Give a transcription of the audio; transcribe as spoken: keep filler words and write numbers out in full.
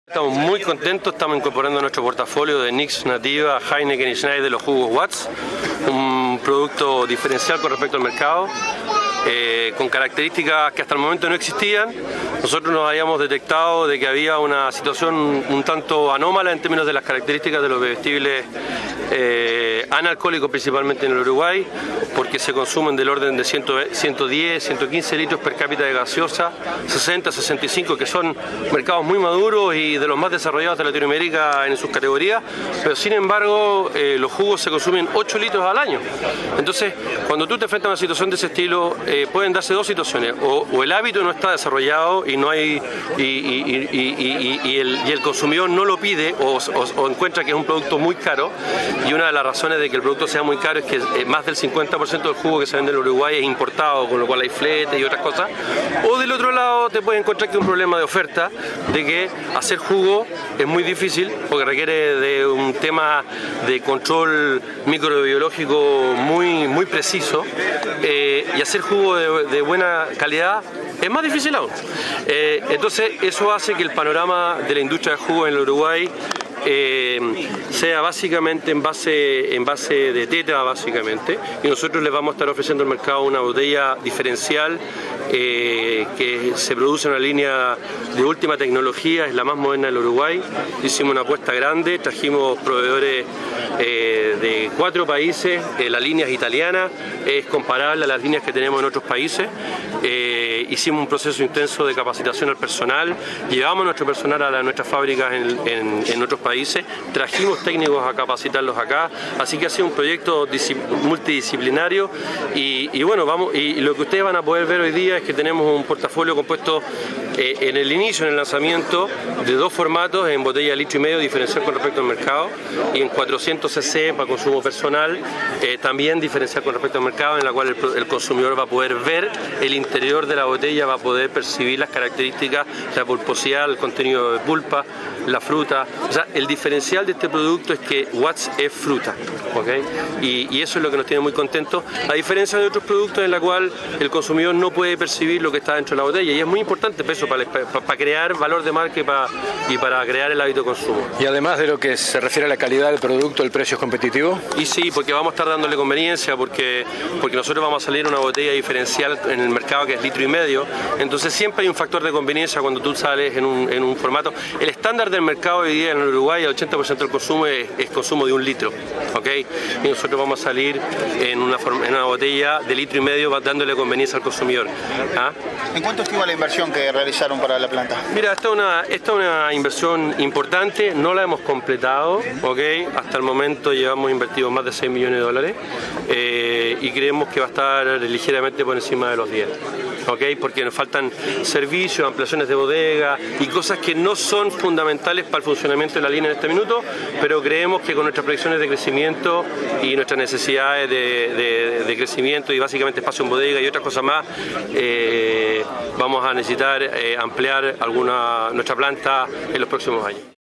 Estamos muy contentos, estamos incorporando a nuestro portafolio de Nix Nativa, Heineken y Schneider los jugos Watts, un producto diferencial con respecto al mercado, eh, con características que hasta el momento no existían. Nosotros nos habíamos detectado de que había una situación un tanto anómala en términos de las características de los bebestibles eh, analcohólicos, principalmente en el Uruguay, porque se consumen del orden de ciento diez, ciento quince litros per cápita de gaseosa, sesenta, sesenta y cinco, que son mercados muy maduros y de los más desarrollados de Latinoamérica en sus categorías, pero sin embargo eh, los jugos se consumen ocho litros al año. Entonces, cuando tú te enfrentas a una situación de ese estilo, eh, pueden darse dos situaciones: o, o el hábito no está desarrollado y no hay y, y, y, y, y, el, y el consumidor no lo pide o, o, o encuentra que es un producto muy caro, y una de las razones de que el producto sea muy caro es que eh, más del cincuenta por ciento del jugo que se vende en Uruguay es importado, con lo cual hay flete y otras cosas. O del otro lado te puedes encontrar que es un problema de oferta, de que hacer jugo es muy difícil porque requiere de un tema de control microbiológico muy, muy preciso, eh, y hacer jugo de, de buena calidad es más difícil aún. Eh, entonces eso hace que el panorama de la industria del jugo en el Uruguay Eh, sea básicamente en base, en base de tetra, básicamente, y nosotros les vamos a estar ofreciendo al mercado una botella diferencial eh, que se produce en una línea de última tecnología, es la más moderna del Uruguay. Hicimos una apuesta grande, trajimos proveedores eh, de cuatro países, eh, la línea es italiana, es comparable a las líneas que tenemos en otros países. Eh, hicimos un proceso intenso de capacitación al personal, llevamos a nuestro personal a la, nuestras fábricas en, en, en otros países, trajimos técnicos a capacitarlos acá, así que ha sido un proyecto multidisciplinario y, y bueno, vamos, y lo que ustedes van a poder ver hoy día es que tenemos un portafolio compuesto eh, en el inicio, en el lanzamiento, de dos formatos, en botella de litro y medio diferencial con respecto al mercado, y en cuatrocientos centilitros para consumo personal, eh, también diferencial con respecto al mercado, en la cual el, el consumidor va a poder ver el interior de la botella, va a poder percibir las características, la pulposidad, el contenido de pulpa, la fruta. O sea, el diferencial de este producto es que Watts es fruta, ¿okay? y, y eso es lo que nos tiene muy contentos, a diferencia de otros productos en la cual el consumidor no puede percibir lo que está dentro de la botella, y es muy importante eso para, para, para crear valor de marca y para, y para crear el hábito de consumo. Y además de lo que se refiere a la calidad del producto, ¿el precio es competitivo? Y sí, porque vamos a estar dándole conveniencia, porque, porque nosotros vamos a salir una botella diferencial en el mercado que es litro y medio, entonces siempre hay un factor de conveniencia cuando tú sales en un, en un formato. El estándar del mercado hoy día en Uruguay, el ochenta por ciento del consumo es, es consumo de un litro, ¿okay? Y nosotros vamos a salir en una, en una botella de litro y medio dándole conveniencia al consumidor. ¿Ah? ¿En cuánto estima la inversión que realizaron para la planta? Mira, esta es una, esta es una inversión importante, no la hemos completado, ¿okay? Hasta el momento llevamos invertido más de seis millones de dólares eh, y creemos que va a estar ligeramente por encima de los diez. ¿Okay? Porque nos faltan servicios, ampliaciones de bodega y cosas que no son fundamentales para el funcionamiento de la línea en este minuto, pero creemos que con nuestras proyecciones de crecimiento y nuestras necesidades de, de, de crecimiento y básicamente espacio en bodega y otras cosas más, eh, vamos a necesitar eh, ampliar alguna nuestra planta en los próximos años.